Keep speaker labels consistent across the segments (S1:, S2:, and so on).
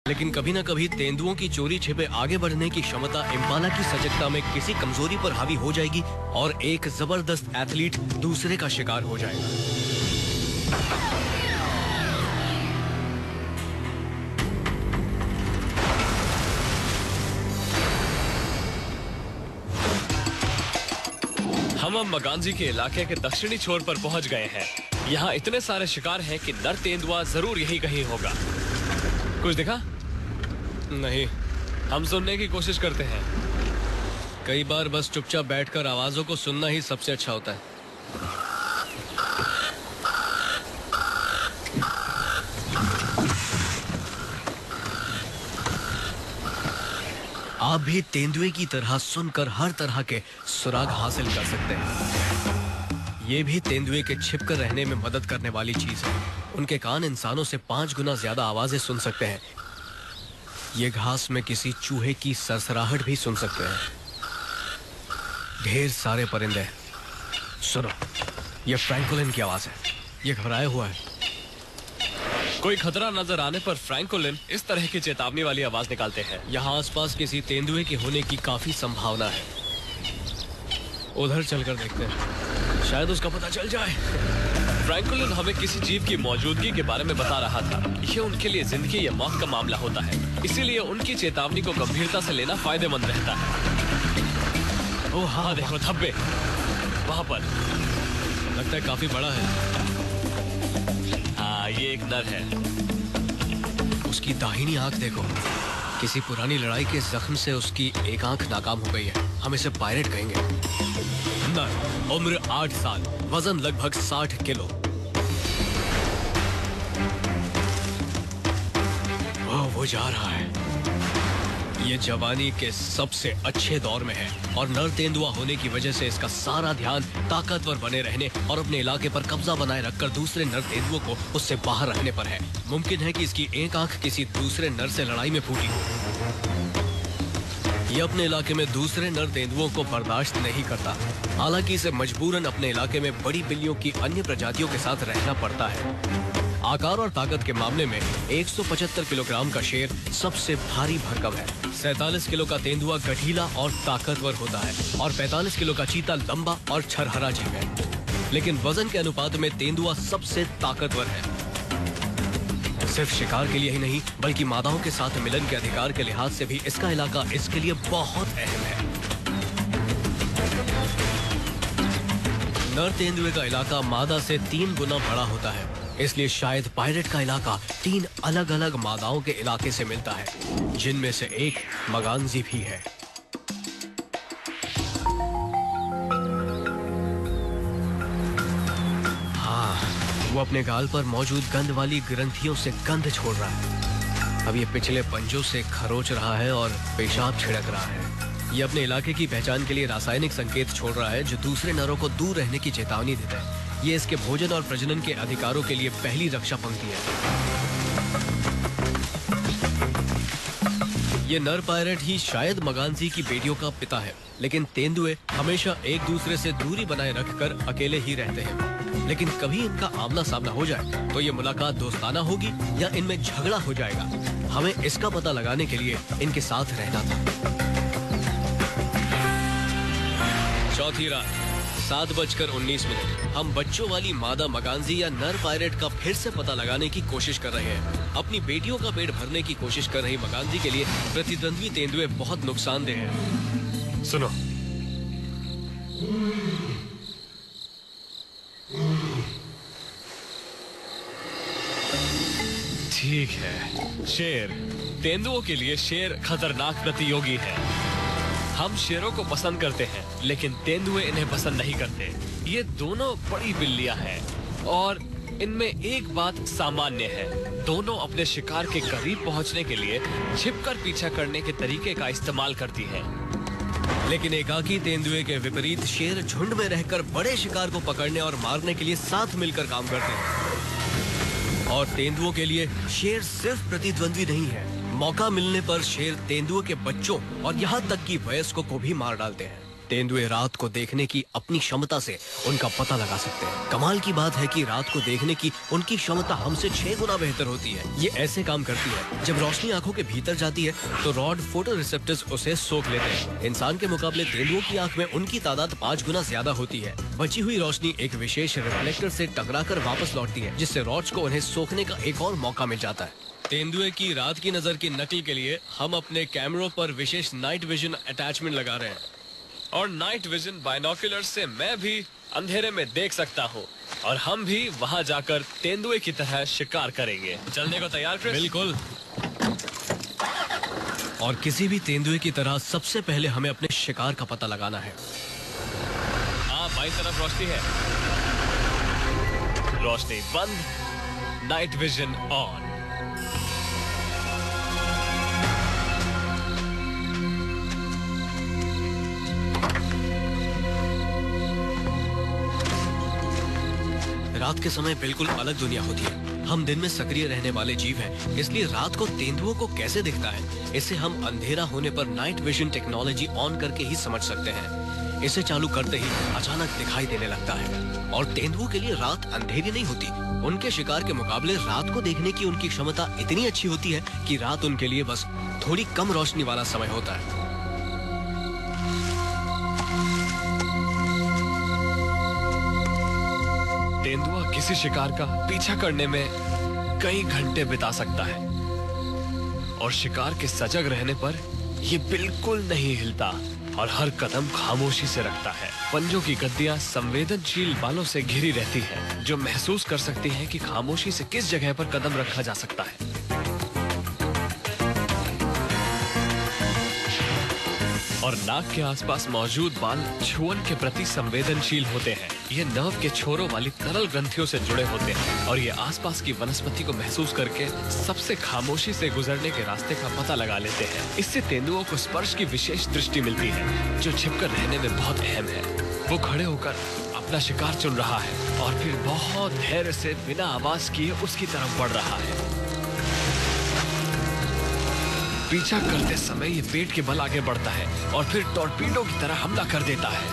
S1: लेकिन कभी न कभी तेंदुओं की चोरी छिपे आगे बढ़ने की क्षमता इम्पाला की सजगता में किसी कमजोरी पर हावी हो जाएगी और एक जबरदस्त एथलीट दूसरे का शिकार हो जाएगा।
S2: हम अब मगानजी के इलाके के दक्षिणी छोर पर पहुंच गए हैं। यहाँ इतने सारे शिकार हैं कि नर तेंदुआ जरूर यही कहीं होगा। कुछ दिखा?
S1: नहीं।
S2: हम सुनने की कोशिश करते हैं।
S1: कई बार बस चुपचाप बैठकर आवाजों को सुनना ही सबसे अच्छा होता है। आप भी तेंदुए की तरह सुनकर हर तरह के सुराग हासिल कर सकते हैं। ये भी तेंदुए के छिपकर रहने में मदद करने वाली चीज है। उनके कान इंसानों से 5 गुना ज्यादा आवाजें सुन सकते हैं। ये घास में किसी चूहे की सरसराहट भी सुन सकते हैं। ढेर सारे परिंदे हैं। सुनो, ये फ्रैंकोलिन की आवाज है। ये घबराया हुआ है।
S2: कोई खतरा नजर आने पर फ्रैंकोलिन इस तरह की चेतावनी वाली आवाज निकालते हैं।
S1: यहाँ आसपास किसी तेंदुए के होने की काफी संभावना है। उधर चलकर देखते हैं, शायद उसका पता चल जाए।
S2: फ्रैंकोलिन हमें किसी जीव की मौजूदगी के बारे में बता रहा था। ये उनके लिए जिंदगी या मौत का मामला होता है, इसीलिए उनकी चेतावनी को गंभीरता से लेना फायदेमंद रहता है।
S1: ओ हाँ,
S2: देखो धब्बे वहां पर।
S1: लगता है काफी बड़ा है।
S2: हाँ, ये एक नर है।
S1: उसकी दाहिनी आंख देखो। किसी पुरानी लड़ाई के जख्म से उसकी एक आंख नाकाम हो गई है। हम इसे पायरेट कहेंगे। नर, उम्र 8 साल, वजन लगभग 60 किलो। वो जा रहा है। ये जवानी के सबसे अच्छे दौर में है और नर तेंदुआ होने की वजह से इसका सारा ध्यान ताकतवर बने रहने और अपने इलाके पर कब्जा बनाए रखकर दूसरे नर तेंदुओं को उससे बाहर रखने पर है। मुमकिन है कि इसकी एक आंख किसी दूसरे नर से लड़ाई में फूटी हो। ये अपने इलाके में दूसरे नर तेंदुओं को बर्दाश्त नहीं करता। हालांकि इसे मजबूरन अपने इलाके में बड़ी बिल्लियों की अन्य प्रजातियों के साथ रहना पड़ता है। आकार और ताकत के मामले में 175 किलोग्राम का शेर सबसे भारी भरकम है। 47 किलो का तेंदुआ गठीला और ताकतवर होता है और 45 किलो का चीता लंबा और छरहरा जीव है। लेकिन वजन के अनुपात में तेंदुआ सबसे ताकतवर है। सिर्फ शिकार के लिए ही नहीं, बल्कि मादाओं के साथ मिलन के अधिकार के लिहाज से भी इसका इलाका इसके लिए बहुत अहम है। नर तेंदुए का इलाका मादा से 3 गुना बड़ा होता है, इसलिए शायद पायरेट का इलाका 3 अलग अलग मादाओं के इलाके से मिलता है, जिनमें से एक मगानजी भी है। वो अपने गाल पर मौजूद गंध वाली ग्रंथियों से गंध छोड़ रहा है। अब ये पिछले पंजों से खरोच रहा है और पेशाब छिड़क रहा है। ये अपने इलाके की पहचान के लिए रासायनिक संकेत छोड़ रहा है जो दूसरे नरों को दूर रहने की चेतावनी देता है। ये इसके भोजन और प्रजनन के अधिकारों के लिए पहली रक्षा पंक्ति है। ये नर पायरेट ही शायद मगानजी की बेटियों का पिता है, लेकिन तेंदुए हमेशा एक दूसरे से दूरी बनाए रखकर अकेले ही रहते हैं। लेकिन कभी इनका आमना सामना हो जाए तो ये मुलाकात दोस्ताना होगी या इनमें झगड़ा हो जाएगा। हमें इसका पता लगाने के लिए इनके साथ रहना था। चौथी रात 7:19 हम बच्चों वाली मादा मगानजी या नर पायरेट का फिर से पता लगाने की कोशिश कर रहे हैं। अपनी बेटियों का पेट भरने की कोशिश कर रही मगानजी के लिए प्रतिद्वंद्वी तेंदुए बहुत नुकसानदेह हैं।
S2: सुनो, ठीक है। शेर, तेंदुओं के लिए शेर खतरनाक प्रतियोगी है। हम शेरों को पसंद करते हैं, लेकिन तेंदुए इन्हें पसंद नहीं करते। ये दोनों बड़ी बिल्लियां हैं और इनमें एक बात सामान्य है, दोनों अपने शिकार के करीब पहुंचने के लिए छिपकर पीछा करने के तरीके का इस्तेमाल करती हैं।
S1: लेकिन एकाकी तेंदुए के विपरीत शेर झुंड में रहकर बड़े शिकार को पकड़ने और मारने के लिए साथ मिलकर काम करते हैं। और तेंदुओं के लिए शेर सिर्फ प्रतिद्वंद्वी नहीं है, मौका मिलने पर शेर तेंदुओं के बच्चों और यहाँ तक कि वयस्कों को भी मार डालते हैं। तेंदुए रात को देखने की अपनी क्षमता से उनका पता लगा सकते हैं। कमाल की बात है कि रात को देखने की उनकी क्षमता हमसे 6 गुना बेहतर होती है। ये ऐसे काम करती है, जब रोशनी आंखों के भीतर जाती है तो रॉड फोटो रिसेप्टर्स उसे सोख लेते हैं। इंसान के मुकाबले तेंदुओं की आंख में उनकी तादाद 5 गुना ज्यादा होती है। बची हुई रोशनी एक विशेष रिफ्लेक्टर से टकराकर वापस लौटती है, जिससे रॉड्स को उन्हें सोखने का एक और मौका मिल जाता है। तेंदुए की रात की नजर की नकल के लिए हम अपने कैमरों पर विशेष नाइट विजन अटैचमेंट लगा रहे हैं।
S2: और नाइट विजन बाइनोकुलर से मैं भी अंधेरे में देख सकता हूँ और हम भी वहाँ जाकर तेंदुए की तरह शिकार करेंगे। चलने को तैयार क्रिस?
S1: बिल्कुल। और किसी भी तेंदुए की तरह सबसे पहले हमें अपने शिकार का पता लगाना है।
S2: हाँ, बाईं तरफ रोशनी है। रोशनी बंद, नाइट विजन ऑन।
S1: रात के समय बिल्कुल अलग दुनिया होती है। हम दिन में सक्रिय रहने वाले जीव हैं, इसलिए रात को तेंदुओं को कैसे दिखता है, इसे हम अंधेरा होने पर नाइट विजन टेक्नोलॉजी ऑन करके ही समझ सकते हैं। इसे चालू करते ही अचानक दिखाई देने लगता है। और तेंदुओं के लिए रात अंधेरी नहीं होती। उनके शिकार के मुकाबले रात को देखने की उनकी क्षमता इतनी अच्छी होती है कि रात उनके लिए बस थोड़ी कम रोशनी वाला समय होता है।
S2: तेंदुआ किसी शिकार का पीछा करने में कई घंटे बिता सकता है और शिकार के सजग रहने पर ये बिल्कुल नहीं हिलता और हर कदम खामोशी से रखता है। पंजों की गद्दियां संवेदनशील बालों से घिरी रहती हैं, जो महसूस कर सकती हैं कि खामोशी से किस जगह पर कदम रखा जा सकता है। और नाक के आसपास मौजूद बाल छुअन के प्रति संवेदनशील होते हैं। ये नर्व के छोरों वाली तरल ग्रंथियों से जुड़े होते हैं और ये आसपास की वनस्पति को महसूस करके सबसे खामोशी से गुजरने के रास्ते का पता लगा लेते हैं। इससे तेंदुओं को स्पर्श की विशेष दृष्टि मिलती है, जो छिपकर रहने में बहुत अहम है। वो खड़े होकर अपना शिकार चुन रहा है और फिर बहुत धैर्य से बिना आवाज किए उसकी तरफ बढ़ रहा है। पीछा करते समय ये पेट के बल आगे बढ़ता है और फिर टॉर्पीडो की तरह हमला कर देता है।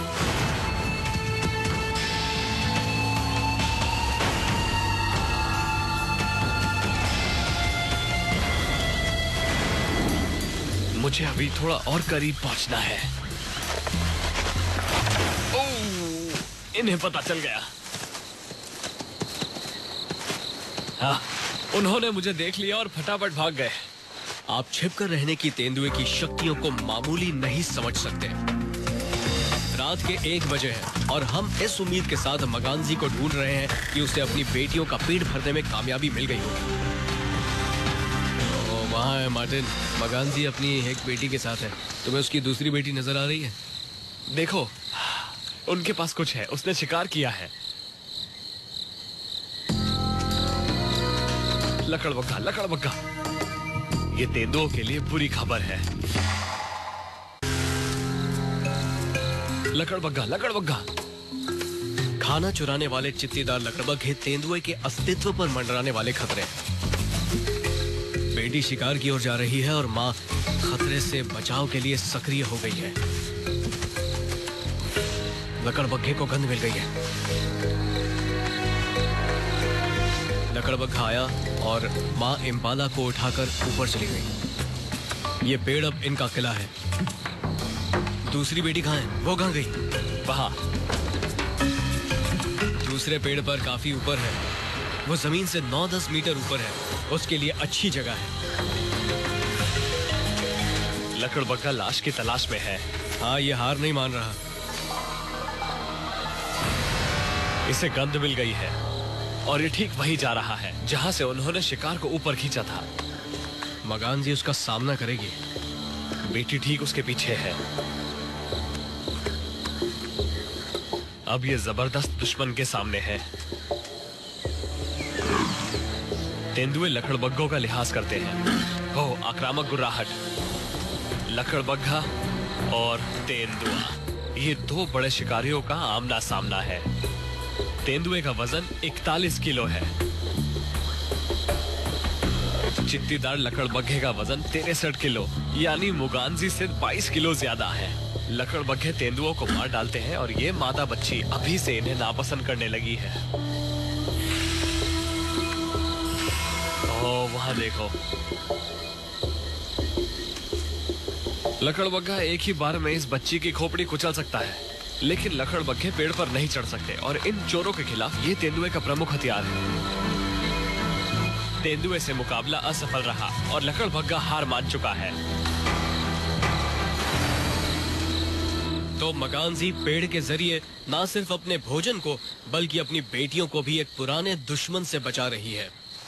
S2: मुझे अभी थोड़ा और करीब पहुंचना है। ओह, इन्हें पता चल गया। हाँ, उन्होंने मुझे देख लिया और फटाफट भाग गए।
S1: आप छिपकर रहने की तेंदुए की शक्तियों को मामूली नहीं समझ सकते। रात के 1 बजे है और हम इस उम्मीद के साथ मगानजी को ढूंढ रहे हैं कि उसे अपनी बेटियों का पेट भरने में कामयाबी मिल गई होगी। वहाँ है मार्टिन, मगानजी अपनी एक बेटी के साथ है। तुम्हें उसकी दूसरी बेटी नजर आ रही है?
S2: देखो, उनके पास कुछ है, उसने शिकार किया है। लकड़बग्गा, लकड़बग्गा। ये तेंदुओं के लिए बुरी खबर है। लकड़बग्गा, लकड़बग्गा।
S1: खाना चुराने वाले चित्तीदार लकड़बग्गे तेंदुए के अस्तित्व पर मंडराने वाले खतरे हैं। बेटी शिकार की ओर जा रही है और माँ खतरे से बचाव के लिए सक्रिय हो गई है। लकड़बग्गे को गंध मिल गई है। लकड़बग्गा आया और माँ इम्पाला को उठाकर ऊपर चली गई। ये पेड़ अब इनका किला है। दूसरी बेटी कहाँ है? वो कहाँ गई?
S2: वहाँ
S1: दूसरे पेड़ पर काफी ऊपर है। वो जमीन से 9-10 मीटर ऊपर है। उसके लिए अच्छी जगह है।
S2: लकड़बग्गा लाश की तलाश में है।
S1: हाँ, ये हार नहीं मान रहा।
S2: इसे गंध मिल गई है और ये ठीक वही जा रहा है जहां से उन्होंने शिकार को ऊपर खींचा था।
S1: मगानजी उसका सामना करेगी।
S2: बेटी ठीक उसके पीछे है। अब ये जबरदस्त दुश्मन के सामने है। तेंदुए लकड़बग्गों का लिहाज करते हैं। हो, आक्रामक गुर्राहट। लकड़बग्गा और तेंदुआ, ये 2 बड़े शिकारियों का आमना सामना है। तेंदुए का वजन 41 किलो है। चित्तीदार लकड़बग्घे का वजन 63 किलो यानी मुगानजी से 22 किलो ज्यादा है। लकड़बग्घे तेंदुओं को मार डालते हैं और ये मादा बच्ची अभी से इन्हें नापसंद करने लगी है। ओह, वहां देखो। लकड़बग्घा एक ही बार में इस बच्ची की खोपड़ी कुचल सकता है, लेकिन लकड़बग्घे पेड़ पर नहीं चढ़ सकते और इन चोरों के खिलाफ ये तेंदुए का प्रमुख हथियार है। तेंदुए से मुकाबला असफल रहा और लकड़बग्घा हार मान चुका है।
S1: तो मकानजी पेड़ के जरिए न सिर्फ अपने भोजन को बल्कि अपनी बेटियों को भी एक पुराने दुश्मन से बचा रही है।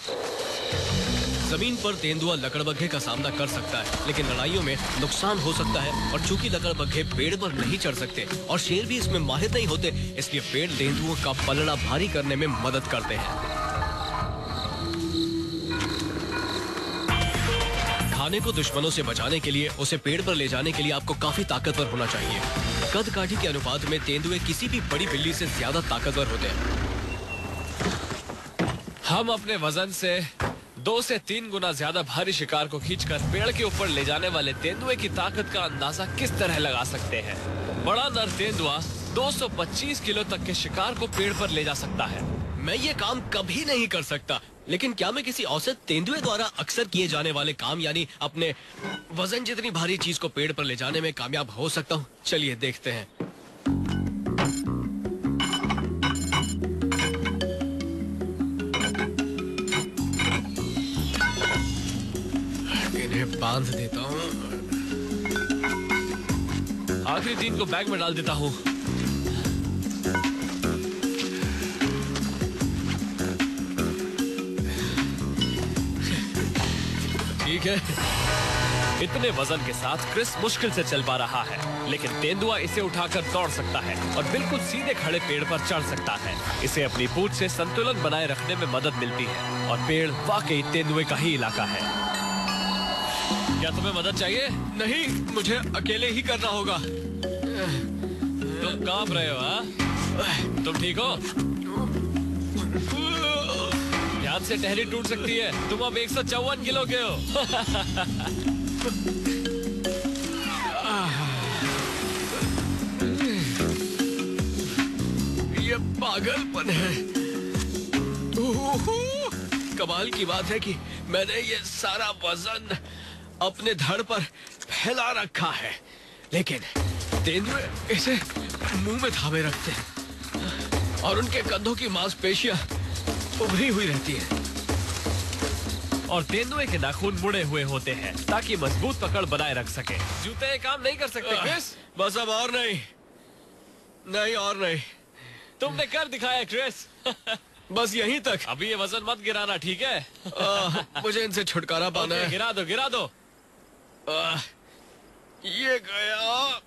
S1: जमीन पर तेंदुआ लकड़बग्घे का सामना कर सकता है, लेकिन लड़ाइयों में नुकसान हो सकता है। और चूंकि लकड़बग्घे पेड़ पर नहीं चढ़ सकते और शेर भी इसमें माहिर नहीं होते, इसलिए पेड़ तेंदुओं का पलड़ा भारी करने में मदद करते हैं। खाने को दुश्मनों से बचाने के लिए उसे पेड़ पर ले जाने के लिए आपको काफी ताकतवर होना चाहिए। कद काठी के अनुपात में तेंदुए किसी भी बड़ी बिल्ली से ज्यादा ताकतवर होते हैं।
S2: हम अपने वजन से 2 से 3 गुना ज्यादा भारी शिकार को खींचकर पेड़ के ऊपर ले जाने वाले तेंदुए की ताकत का अंदाजा किस तरह लगा सकते हैं। बड़ा नर तेंदुआ 225 किलो तक के शिकार को पेड़ पर ले जा सकता है।
S1: मैं ये काम कभी नहीं कर सकता, लेकिन क्या मैं किसी औसत तेंदुए द्वारा अक्सर किए जाने वाले काम यानी अपने वजन जितनी भारी चीज को पेड़ पर ले जाने में कामयाब हो सकता हूँ? चलिए देखते हैं। इन्हें बांध देता हूँ।
S2: आखिरी 3 को बैग में डाल देता हूँ।
S1: ठीक है।
S2: इतने वजन के साथ क्रिस मुश्किल से चल पा रहा है, लेकिन तेंदुआ इसे उठाकर दौड़ सकता है और बिल्कुल सीधे खड़े पेड़ पर चढ़ सकता है। इसे अपनी पूंछ से संतुलन बनाए रखने में मदद मिलती है और पेड़ वाकई तेंदुए का ही इलाका है। क्या तुम्हें मदद चाहिए?
S1: नहीं, मुझे अकेले ही करना होगा।
S2: तुम कांप रहे हो? हाँ? तुम ठीक हो? ध्यान से टहनी टूट सकती है। तुम अब 154 किलो के हो।
S1: ये पागलपन है। कमाल की बात है कि मैंने ये सारा वजन अपने धड़ पर फैला रखा है, लेकिन तेंदुए इसे मुंह में थामे रखते हैं और उनके कंधों की मांसपेशियां उभरी हुई रहती है।
S2: और तेंदुए के नाखून मुड़े हुए होते हैं ताकि मजबूत पकड़ बनाए रख सके। जूते ये काम नहीं कर सकते क्रिस।
S1: बस अब और नहीं, नहीं और नहीं।
S2: तुमने कर दिखाया क्रिस।
S1: बस यहीं तक।
S2: अभी ये वजन मत गिराना, ठीक है?
S1: मुझे इनसे छुटकारा पाना है।
S2: गिरा दो, गिरा दो।
S1: ये गया।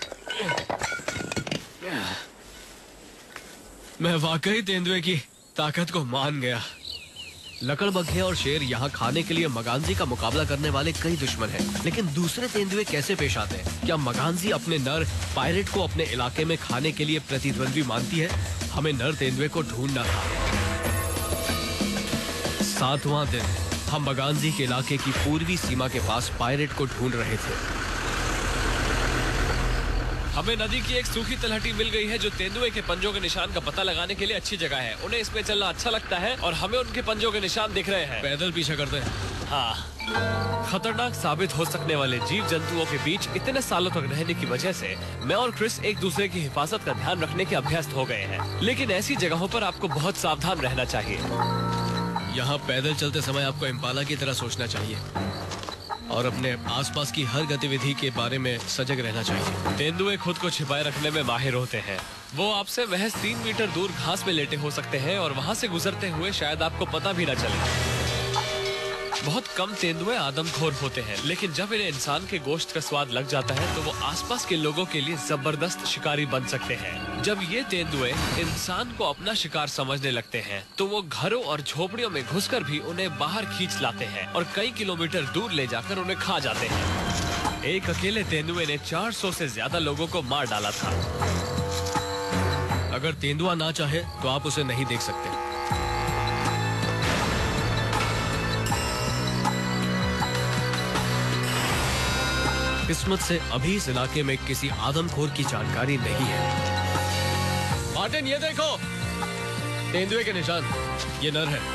S1: मैं वाकई तेंदुए की ताकत को मान गया। लकड़बग्घे और शेर यहाँ खाने के लिए मगानजी का मुकाबला करने वाले कई दुश्मन हैं, लेकिन दूसरे तेंदुए कैसे पेश आते हैं? क्या मगानजी अपने नर पायरेट को अपने इलाके में खाने के लिए प्रतिद्वंद्वी मानती है? हमें नर तेंदुए को ढूंढना था। 7वां दिन हम मगानजी के इलाके की पूर्वी सीमा के पास पायरेट को ढूंढ रहे थे।
S2: हमें नदी की एक सूखी तलहटी मिल गई है जो तेंदुए के पंजों के निशान का पता लगाने के लिए अच्छी जगह है। उन्हें इसमें चलना अच्छा लगता है और हमें उनके पंजों के निशान दिख रहे हैं।
S1: पैदल पीछा करते हैं।
S2: हाँ, खतरनाक साबित हो सकने वाले जीव जंतुओं के बीच इतने सालों तक रहने की वजह से मैं और क्रिस एक दूसरे की हिफाजत का ध्यान रखने के अभ्यस्त हो गए हैं, लेकिन ऐसी जगहों पर आपको बहुत सावधान रहना चाहिए।
S1: यहाँ पैदल चलते समय आपको इम्पाला की तरह सोचना चाहिए और अपने आसपास की हर गतिविधि के बारे में सजग रहना चाहिए।
S2: तेंदुए खुद को छिपाए रखने में माहिर होते हैं। वो आपसे महज 3 मीटर दूर घास में लेटे हो सकते हैं और वहाँ से गुजरते हुए शायद आपको पता भी न चले। बहुत कम तेंदुए आदमखोर होते हैं, लेकिन जब इन्हें इंसान के गोश्त का स्वाद लग जाता है तो वो आसपास के लोगों के लिए जबरदस्त शिकारी बन सकते हैं। जब ये तेंदुए इंसान को अपना शिकार समझने लगते हैं तो वो घरों और झोपड़ियों में घुसकर भी उन्हें बाहर खींच लाते हैं और कई किलोमीटर दूर ले जाकर उन्हें खा जाते हैं। एक अकेले तेंदुए ने 400 से ज्यादा लोगों को मार डाला था।
S1: अगर तेंदुआ ना चाहे तो आप उसे नहीं देख सकते। किस्मत से अभी इस इलाके में किसी आदमखोर की जानकारी नहीं है। मार्टिन, ये देखो, तेंदुए के निशान। ये नर है।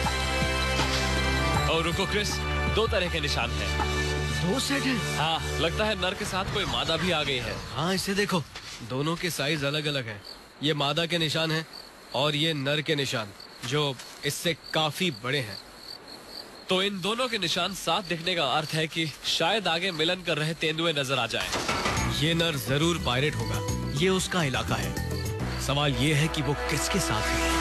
S2: और रुको क्रिस, 2 तरह के निशान हैं।
S1: 2 सेट है।
S2: हाँ, लगता है नर के साथ कोई मादा भी आ गई है।
S1: हाँ, इसे देखो, दोनों के साइज अलग अलग हैं। ये मादा के निशान हैं और ये नर के निशान, जो इससे काफी बड़े हैं।
S2: तो इन दोनों के निशान साथ दिखने का अर्थ है कि शायद आगे मिलन कर रहे तेंदुए नजर आ जाएं।
S1: ये नर जरूर पायरेट होगा। ये उसका इलाका है। सवाल ये है कि वो किसके साथ है।